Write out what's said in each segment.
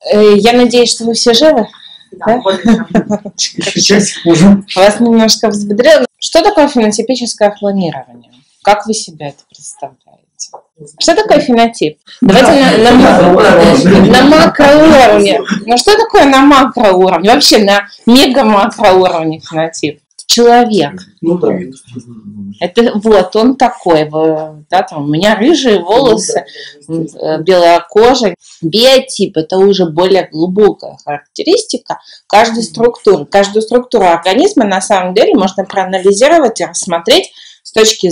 Я надеюсь, что вы все живы. Да? Вас немножко взбодрило. Что такое фенотипическое планирование? Как вы себя это представляете? Что такое фенотип? Давайте на макроуровне. Ну что такое на макроуровне? Вообще на мега-макроуровне фенотип. Человек. Ну да. Это вот он такой, да, там, у меня рыжие волосы, белая кожа. Биотип – это уже более глубокая характеристика каждой структуры. Каждую структуру организма на самом деле можно проанализировать и рассмотреть с точки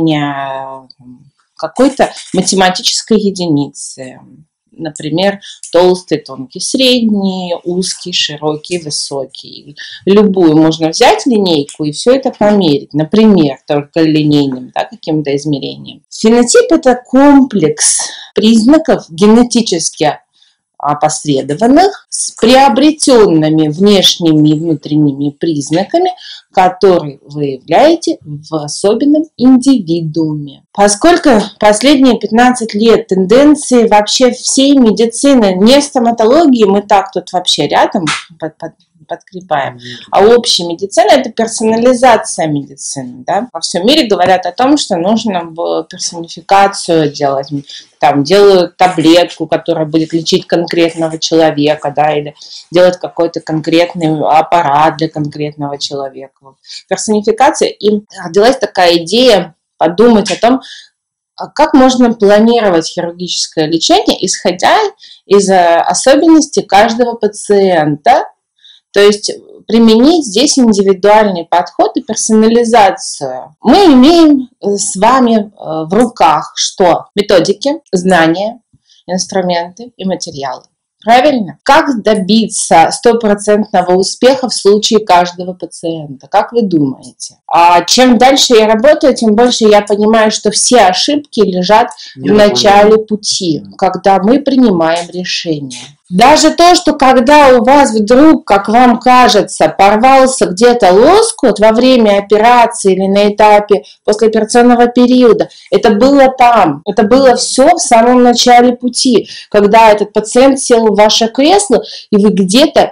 зрения какой-то математической единицы. Например, толстый, тонкий, средний, узкий, широкий, высокий. Любую можно взять линейку и все это померить. Например, только линейным, да, каким-то измерением. Фенотип – это комплекс признаков генетически опосредованных с приобретенными внешними и внутренними признаками, которые вы выявляете в особенном индивидууме. Поскольку последние 15 лет тенденции вообще всей медицины, не стоматологии, мы так тут вообще рядом подкрепаем, а общая медицина – это персонализация медицины. Да? Во всем мире говорят о том, что нужно персонификацию делать. Там делают таблетку, которая будет лечить конкретного человека, да, или делать какой-то конкретный аппарат для конкретного человека. Персонификация. И родилась такая идея подумать о том, как можно планировать хирургическое лечение, исходя из особенностей каждого пациента. То есть применить здесь индивидуальный подход и персонализацию. Мы имеем с вами в руках что? Методики, знания, инструменты и материалы. Правильно? Как добиться стопроцентного успеха в случае каждого пациента? Как вы думаете? А чем дальше я работаю, тем больше я понимаю, что все ошибки лежат в начале пути, когда мы принимаем решение. Даже то, что когда у вас вдруг, как вам кажется, порвался где-то лоскут во время операции или на этапе послеоперационного периода, это было там, это было все в самом начале пути, когда этот пациент сел в ваше кресло, и вы где-то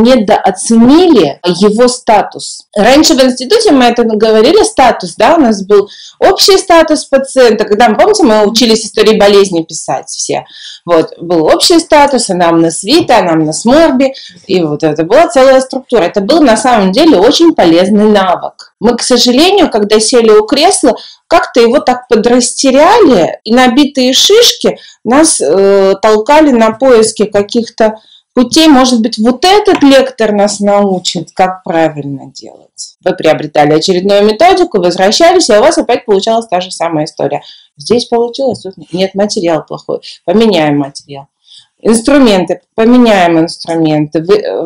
недооценили его статус. Раньше в институте мы это говорили, статус, да, у нас был общий статус пациента, когда, помните, мы учились истории болезни писать все, вот, был общий статус, анамнез ВИТА, анамнез МОРБИ, и вот это была целая структура. Это был на самом деле очень полезный навык. Мы, к сожалению, когда сели у кресла, как-то его так подрастеряли, и набитые шишки нас толкали на поиски каких-то путей. Может быть, вот этот лектор нас научит, как правильно делать. Вы приобретали очередную методику, возвращались, и у вас опять получалась та же самая история. Здесь получилось, тут нет, материал плохой, поменяем материал. Инструменты, поменяем инструменты,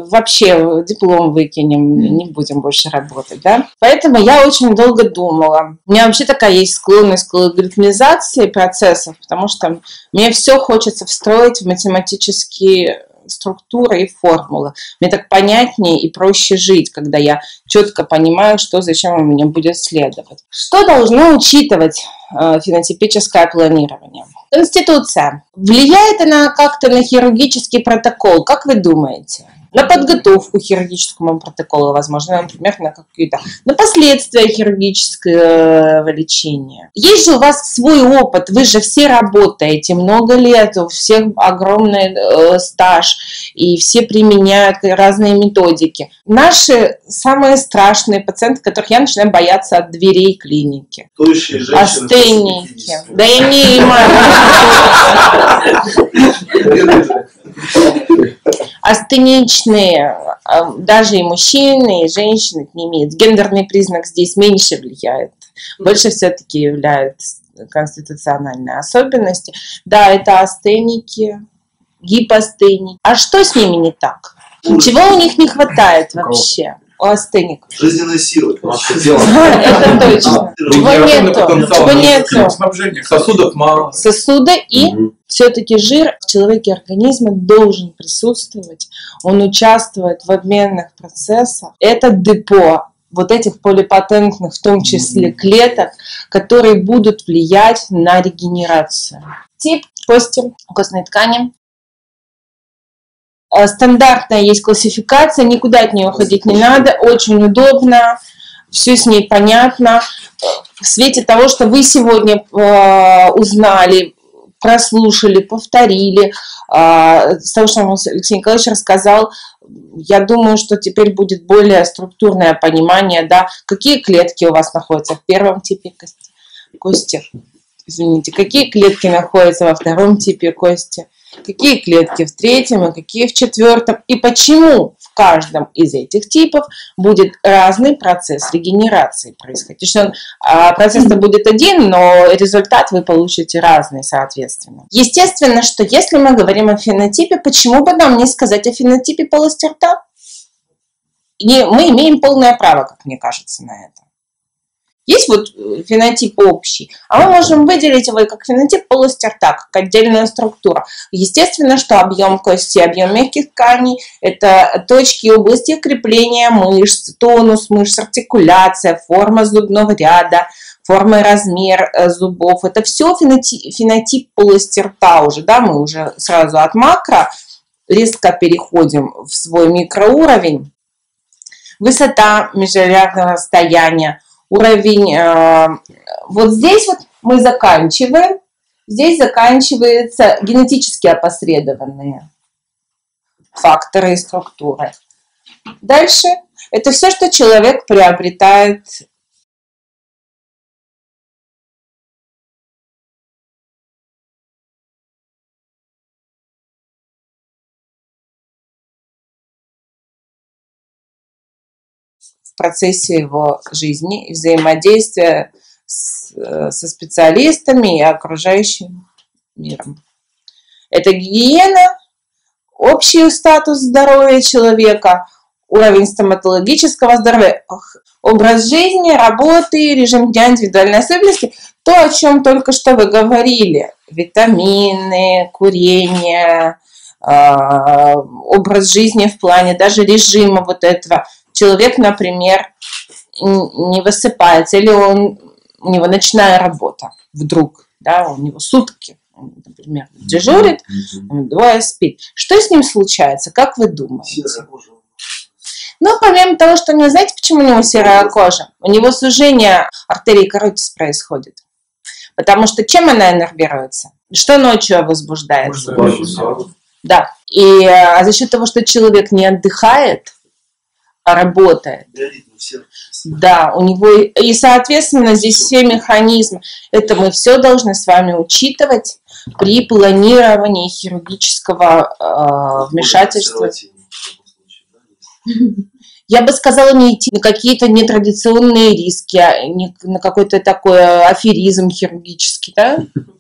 вообще диплом выкинем, не будем больше работать, да? Поэтому я очень долго думала. У меня вообще такая есть склонность к алгоритмизации процессов, потому что мне все хочется встроить в математические структуры и формулы. Мне так понятнее и проще жить, когда я четко понимаю, что зачем у меня будет следовать. Что должно учитывать фенотипическое планирование? Конституция. Влияет она как-то на хирургический протокол? Как вы думаете? На подготовку к хирургическому протоколу, возможно, например, на последствия хирургического лечения. Есть же у вас свой опыт, вы же все работаете много лет, у всех огромный стаж, и все применяют разные методики. Наши самые страшные пациенты, которых я начинаю бояться от дверей клиники. Астеники. Да я не астеничные, даже и мужчины, и женщины не имеют. Гендерный признак здесь меньше влияет. Больше все-таки являются конституциональные особенности. Да, это астеники, гипостеники. А что с ними не так? Чего у них не хватает вообще? У астеников. Жизненной силы. Это точно. Чего нету? Сосудов мало. Сосуда и все-таки жир в человеке организма должен присутствовать. Он участвует в обменных процессах. Это депо вот этих полипатентных, в том числе клеток, которые будут влиять на регенерацию. Тип кости, костной ткани. Стандартная есть классификация, никуда от нее уходить не надо, очень удобно, все с ней понятно. В свете того, что вы сегодня узнали, прослушали, повторили, с того, что Алексей Николаевич рассказал, я думаю, что теперь будет более структурное понимание, да, какие клетки у вас находятся в первом типе кости, извините, какие клетки находятся во втором типе кости, какие клетки в третьем и какие в четвертом, и почему в каждом из этих типов будет разный процесс регенерации происходить. То есть процесс-то будет один, но результат вы получите разный, соответственно. Естественно, что если мы говорим о фенотипе, почему бы нам не сказать о фенотипе полости рта? И мы имеем полное право, как мне кажется, на это. Есть вот фенотип общий, а мы можем выделить его как фенотип полости рта, как отдельная структура. Естественно, что объем кости, объем мягких тканей – это точки и области крепления мышц, тонус мышц, артикуляция, форма зубного ряда, форма и размер зубов. Это все фенотип полости рта уже, да, мы уже сразу от макро резко переходим в свой микроуровень. Высота межрядного расстояния. Уровень, вот здесь вот мы заканчиваем, здесь заканчиваются генетически опосредованные факторы и структуры. Дальше это все, что человек приобретает в процессе его жизни и взаимодействия со специалистами и окружающим миром. Это гигиена, общий статус здоровья человека, уровень стоматологического здоровья, образ жизни, работы, режим дня, индивидуальные особенности, то, о чем только что вы говорили, витамины, курение, образ жизни в плане даже режима вот этого. Человек, например, не высыпается, или у него ночная работа вдруг, да, у него сутки, он, например, дежурит, двое спит. Что с ним случается, как вы думаете? Ну, помимо того, что у него, знаете, почему у него серая кожа? У него сужение артерии каротис происходит. Потому что чем она иннервируется? Что ночью возбуждается? Да. И за счет того, что человек не отдыхает, работает. Да, у него и, соответственно, здесь все механизмы. Это мы все должны с вами учитывать при планировании хирургического вмешательства. Я бы сказала, не идти на какие-то нетрадиционные риски, не на какой-то такой аферизм хирургический, да?